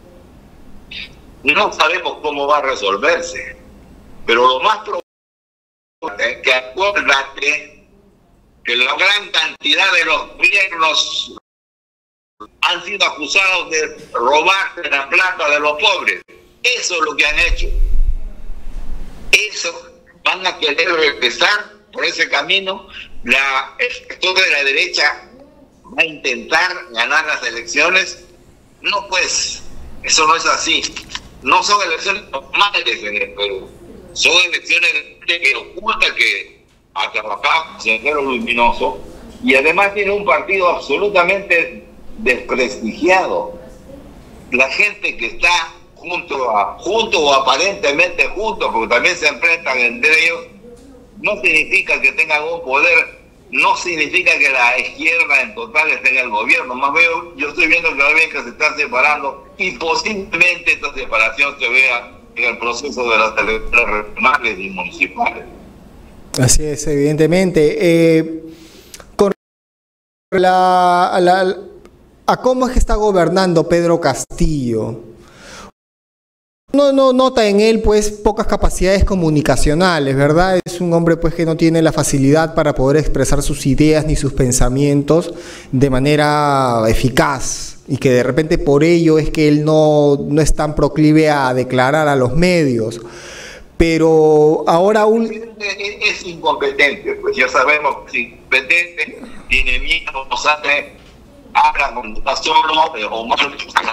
No sabemos cómo va a resolverse, pero lo más probable es que acuérdate que la gran cantidad de los gobiernos han sido acusados de robarse la plata de los pobres. Eso es lo que han hecho. Eso van a querer regresar por ese camino. La, el sector de la derecha va a intentar ganar las elecciones. No, pues, eso no es así. No son elecciones normales en el Perú. Son elecciones que oculta que ha trabajado Sendero Luminoso y además tiene un partido absolutamente desprestigiado. La gente que está junto, a, junto o aparentemente junto, porque también se enfrentan entre ellos, no significa que tengan un poder, no significa que la izquierda en total esté en el gobierno. Más veo, yo estoy viendo que bien que se están separando y posiblemente esta separación se vea en el proceso de las elecciones regionales y municipales. Así es, evidentemente. Eh, con la, a, la, a cómo es que está gobernando Pedro Castillo, No, no nota en él pues pocas capacidades comunicacionales, ¿verdad? Es un hombre pues que no tiene la facilidad para poder expresar sus ideas ni sus pensamientos de manera eficaz y que de repente por ello es que él no, no es tan proclive a declarar a los medios. Pero ahora un... Es incompetente, pues ya sabemos que es incompetente, tiene miedo, no sabe, habla cuando está solo o mal.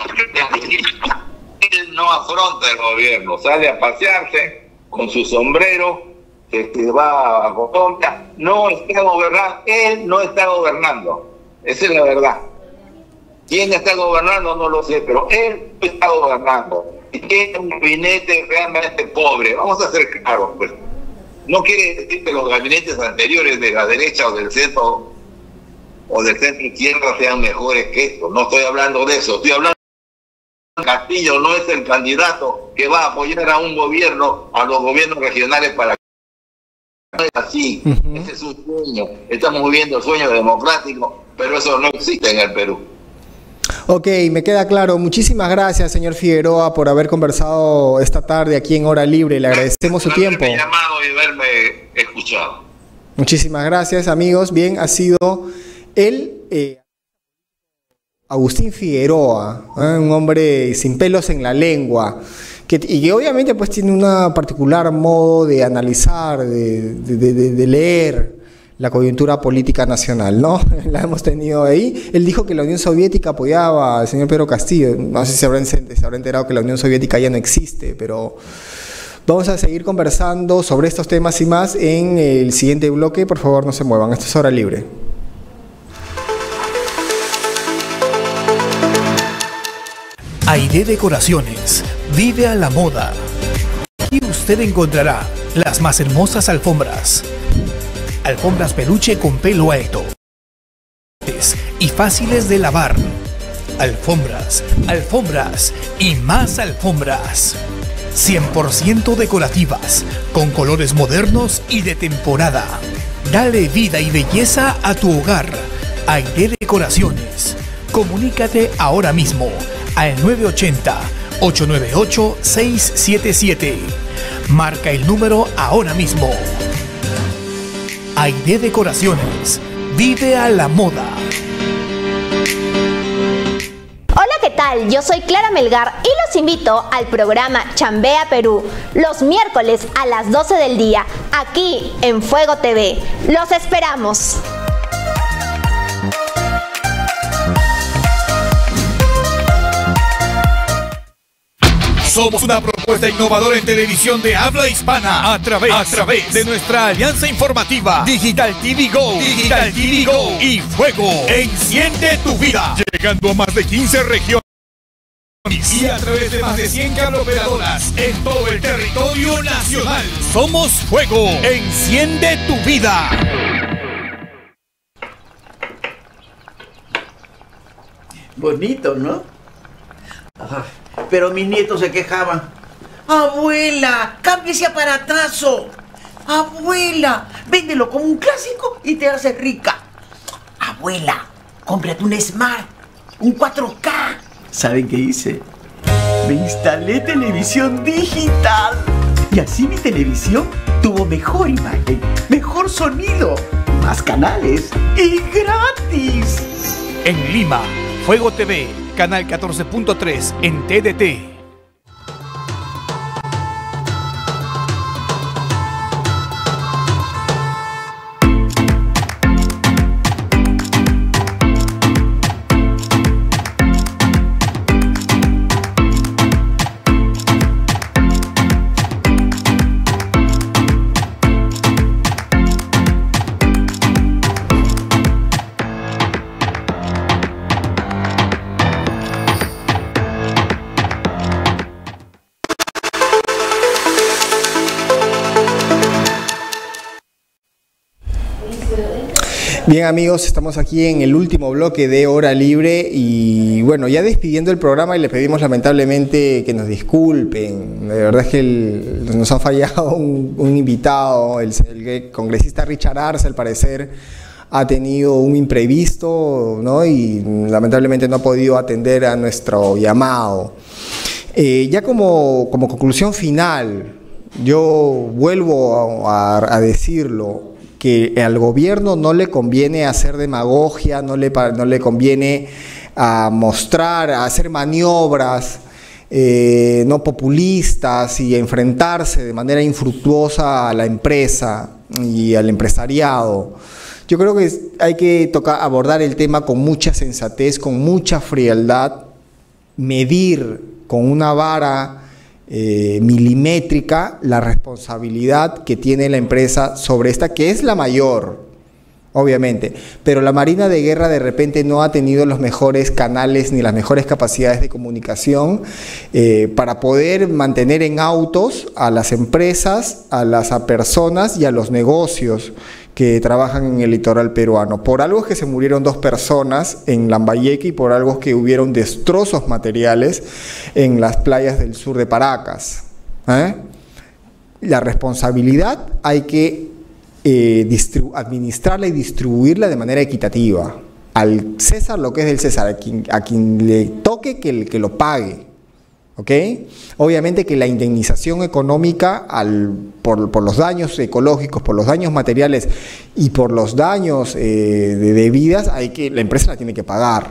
Él no afronta el gobierno, sale a pasearse con su sombrero, que se va a Colombia, no está gobernando, él no está gobernando, esa es la verdad. ¿Quién está gobernando? No lo sé, pero él no está gobernando. Y tiene un gabinete realmente pobre, vamos a ser claros, pues. No quiere decir que los gabinetes anteriores de la derecha o del centro o del centro izquierda sean mejores que esto, no estoy hablando de eso, estoy hablando Castillo no es el candidato que va a apoyar a un gobierno, a los gobiernos regionales para que no es así. Uh-huh. Ese es un sueño. Estamos viviendo el sueño democrático, pero eso no existe en el Perú. Ok, me queda claro. Muchísimas gracias, señor Figueroa, por haber conversado esta tarde aquí en Hora Libre. Le agradecemos su tiempo. Haberme llamado y haberme escuchado. Muchísimas gracias, amigos. Bien, ha sido él... Eh, Agustín Figueroa, ¿eh? Un hombre sin pelos en la lengua, que, y que obviamente pues tiene un particular modo de analizar, de, de, de, de leer la coyuntura política nacional, ¿no? La hemos tenido ahí. Él dijo que la Unión Soviética apoyaba al señor Pedro Castillo. No sé si se habrá, se habrá enterado que la Unión Soviética ya no existe, pero vamos a seguir conversando sobre estos temas y más en el siguiente bloque. Por favor, no se muevan. Esto es Hora Libre. Aide Decoraciones, vive a la moda. Aquí usted encontrará las más hermosas alfombras. Alfombras peluche con pelo alto y fáciles de lavar. Alfombras, alfombras y más alfombras. cien por ciento decorativas, con colores modernos y de temporada. Dale vida y belleza a tu hogar. Aide Decoraciones. Comunícate ahora mismo al nueve ochenta, ocho nueve ocho, seis siete siete. Marca el número ahora mismo. Aide Decoraciones. Vive a la moda. Hola, ¿qué tal? Yo soy Clara Melgar y los invito al programa Chambea Perú, los miércoles a las doce del día, aquí en Fuego T V. ¡Los esperamos! Somos una propuesta innovadora en televisión de habla hispana a través, a través de nuestra alianza informativa Digital T V Go, Digital T V Go y Fuego. Enciende tu vida. Llegando a más de quince regiones y a través de más de cien cableoperadoras en todo el territorio nacional. Somos Fuego. Enciende tu vida. Bonito, ¿no? Ajá. Pero mis nietos se quejaban. Abuela, cambie ese aparatazo. Abuela, véndelo como un clásico y te haces rica. Abuela, cómprate un Smart, un cuatro K. ¿Saben qué hice? Me instalé televisión digital. Y así mi televisión tuvo mejor imagen, mejor sonido, más canales y gratis. En Lima, Fuego T V, canal catorce punto tres en T D T. Bien amigos, estamos aquí en el último bloque de Hora Libre y bueno, ya despidiendo el programa y le pedimos lamentablemente que nos disculpen. De verdad es que el, nos ha fallado un, un invitado, el, el congresista Richard Arce al parecer ha tenido un imprevisto, ¿no? Y lamentablemente no ha podido atender a nuestro llamado. Eh, ya como, como conclusión final, yo vuelvo a, a decirlo, que al gobierno no le conviene hacer demagogia, no le, no le conviene a mostrar, a hacer maniobras eh, no populistas y enfrentarse de manera infructuosa a la empresa y al empresariado. Yo creo que hay que tocar, abordar el tema con mucha sensatez, con mucha frialdad, medir con una vara Eh, milimétrica la responsabilidad que tiene la empresa sobre esta, que es la mayor, obviamente, pero la Marina de Guerra de repente no ha tenido los mejores canales ni las mejores capacidades de comunicación eh, para poder mantener en autos a las empresas, a las a personas y a los negocios que trabajan en el litoral peruano. Por algo es que se murieron dos personas en Lambayeque y por algo es que hubieron destrozos materiales en las playas del sur de Paracas. ¿Eh? La responsabilidad hay que eh, administrarla y distribuirla de manera equitativa. Al César lo que es del César, a quien, a quien le toque que, que lo pague. ¿Ok? Obviamente que la indemnización económica al, por, por los daños ecológicos, por los daños materiales y por los daños eh, de, de vidas, hay que, la empresa la tiene que pagar.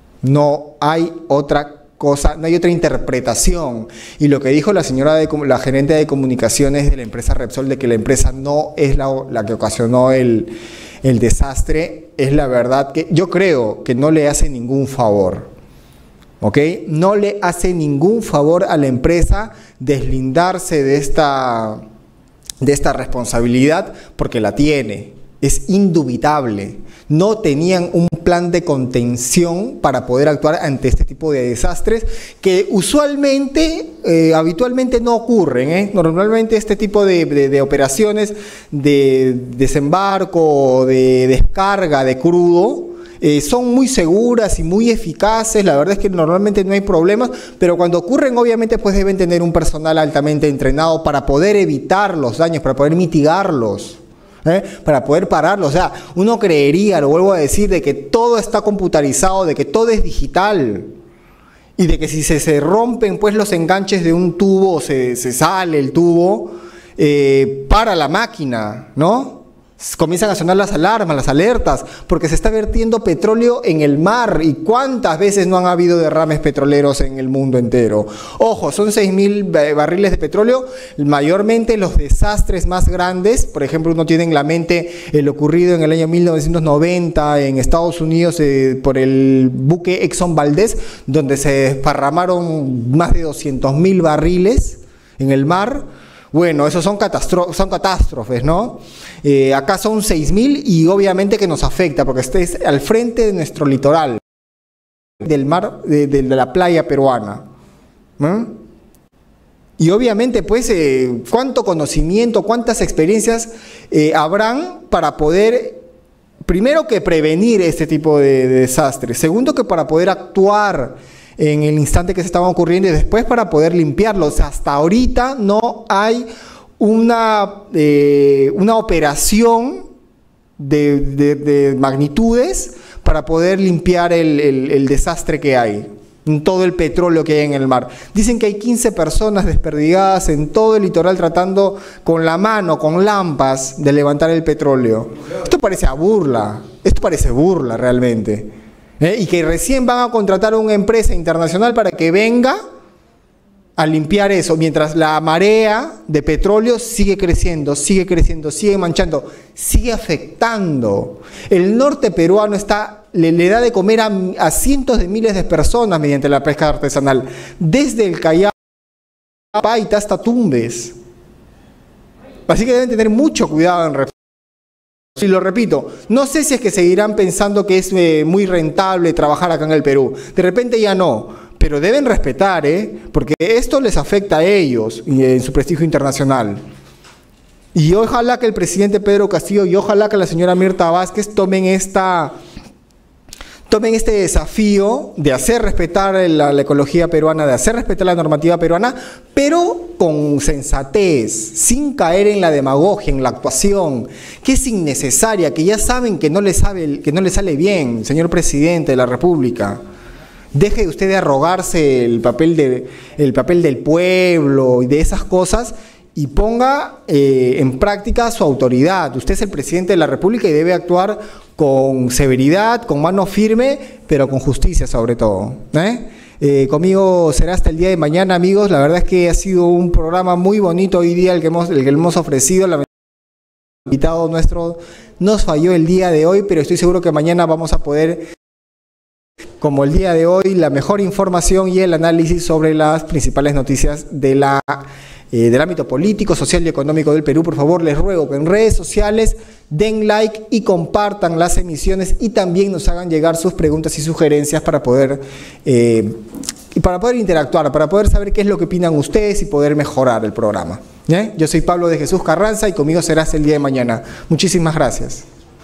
No hay otra cosa, no hay otra interpretación. Y lo que dijo la señora, de, la gerente de comunicaciones de la empresa Repsol, de que la empresa no es la, la que ocasionó el, el desastre, es la verdad que yo creo que no le hace ningún favor. ¿Ok? No le hace ningún favor a la empresa deslindarse de esta, de esta responsabilidad porque la tiene, es indubitable. No tenían un plan de contención para poder actuar ante este tipo de desastres que usualmente, eh, habitualmente no ocurren. ¿eh? Normalmente este tipo de, de, de operaciones de desembarco o de descarga de crudo Eh, son muy seguras y muy eficaces, la verdad es que normalmente no hay problemas, pero cuando ocurren obviamente pues deben tener un personal altamente entrenado para poder evitar los daños, para poder mitigarlos, ¿eh? para poder pararlos. O sea, uno creería, lo vuelvo a decir, de que todo está computarizado, de que todo es digital y de que si se, se rompen pues los enganches de un tubo, se, se sale el tubo, eh, para la máquina, ¿no? Comienzan a sonar las alarmas, las alertas, porque se está vertiendo petróleo en el mar. ¿Y cuántas veces no han habido derrames petroleros en el mundo entero? Ojo, son seis mil barriles de petróleo, mayormente los desastres más grandes. Por ejemplo, uno tiene en la mente el ocurrido en el año mil novecientos noventa en Estados Unidos eh, por el buque Exxon Valdez, donde se desparramaron más de doscientos mil barriles en el mar. Bueno, esos son, son catástrofes, ¿no? Eh, acá son seis mil y obviamente que nos afecta porque este es al frente de nuestro litoral, del mar, de, de la playa peruana. ¿Eh? Y obviamente, pues, eh, cuánto conocimiento, cuántas experiencias eh, habrán para poder, primero que prevenir este tipo de, de desastres, segundo que para poder actuar en el instante que se estaban ocurriendo y después para poder limpiarlos. O sea, hasta ahorita no hay una, eh, una operación de, de, de magnitudes para poder limpiar el, el, el desastre que hay, todo el petróleo que hay en el mar. Dicen que hay quince personas desperdigadas en todo el litoral tratando con la mano, con lampas, de levantar el petróleo. Esto parece a burla, esto parece burla realmente. ¿Eh? Y que recién van a contratar a una empresa internacional para que venga a limpiar eso, mientras la marea de petróleo sigue creciendo, sigue creciendo, sigue manchando, sigue afectando. El norte peruano está, le, le da de comer a, a cientos de miles de personas mediante la pesca artesanal, desde el Callao, Paita hasta Tumbes. Así que deben tener mucho cuidado en respecto. Y lo repito, no sé si es que seguirán pensando que es eh, muy rentable trabajar acá en el Perú. De repente ya no, pero deben respetar, ¿eh? Porque esto les afecta a ellos y en su prestigio internacional. Y ojalá que el presidente Pedro Castillo y ojalá que la señora Mirta Vázquez tomen esta... tomen este desafío de hacer respetar la, la ecología peruana, de hacer respetar la normativa peruana, pero con sensatez, sin caer en la demagogia, en la actuación, que es innecesaria, que ya saben que no les sabe, que no les sale bien, señor presidente de la República. Deje usted de arrogarse el papel, de, el papel del pueblo y de esas cosas y ponga eh, en práctica su autoridad. Usted es el presidente de la República y debe actuar con severidad, con mano firme, pero con justicia sobre todo. ¿eh? Eh, conmigo será hasta el día de mañana, amigos. La verdad es que ha sido un programa muy bonito hoy día el que hemos, el que hemos ofrecido. La invitado nuestro nos falló el día de hoy, pero estoy seguro que mañana vamos a poder, como el día de hoy, la mejor información y el análisis sobre las principales noticias de la Eh, del ámbito político, social y económico del Perú. Por favor, les ruego que en redes sociales den like y compartan las emisiones y también nos hagan llegar sus preguntas y sugerencias para poder, eh, y para poder interactuar, para poder saber qué es lo que opinan ustedes y poder mejorar el programa. ¿Eh? Yo soy Pablo de Jesús Carranza y conmigo será hasta el día de mañana. Muchísimas gracias.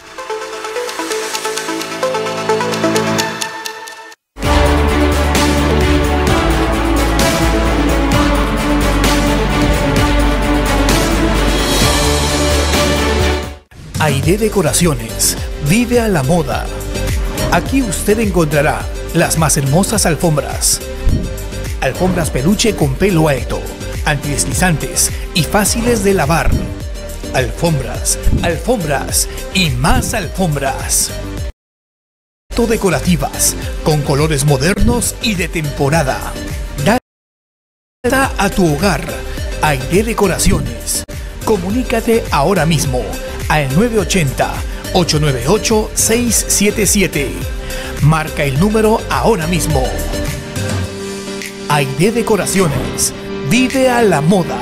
Aide Decoraciones, vive a la moda. Aquí usted encontrará las más hermosas alfombras. Alfombras peluche con pelo alto, antideslizantes y fáciles de lavar. Alfombras, alfombras y más alfombras. Decorativas, con colores modernos y de temporada. Da a tu hogar, Aide Decoraciones. Comunícate ahora mismo al nueve ochenta, ocho nueve ocho, seis siete siete. Marca el número ahora mismo. Aide Decoraciones. Vive a la moda.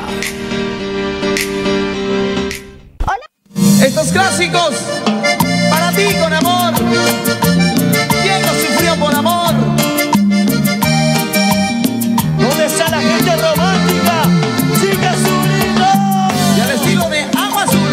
Hola. Estos clásicos para ti con amor. ¿Quién no sufrió por amor? ¿Dónde está la gente romántica? Chica azulito. Y al estilo de Agua Azul.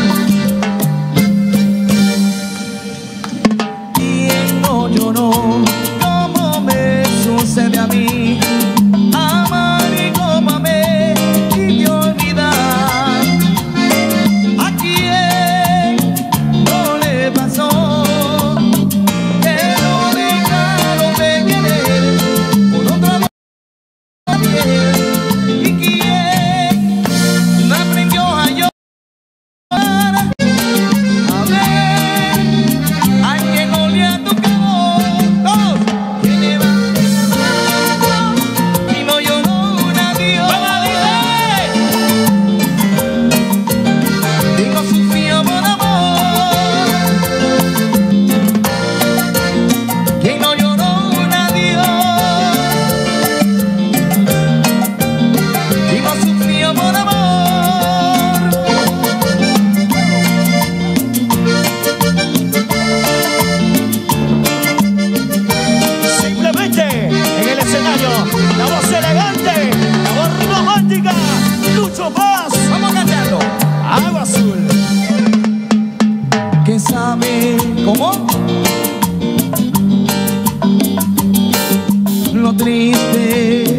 Yo no, como me sucede a mí, amar y como amé y te olvidar. ¿A quién no ¿Cómo? Lo triste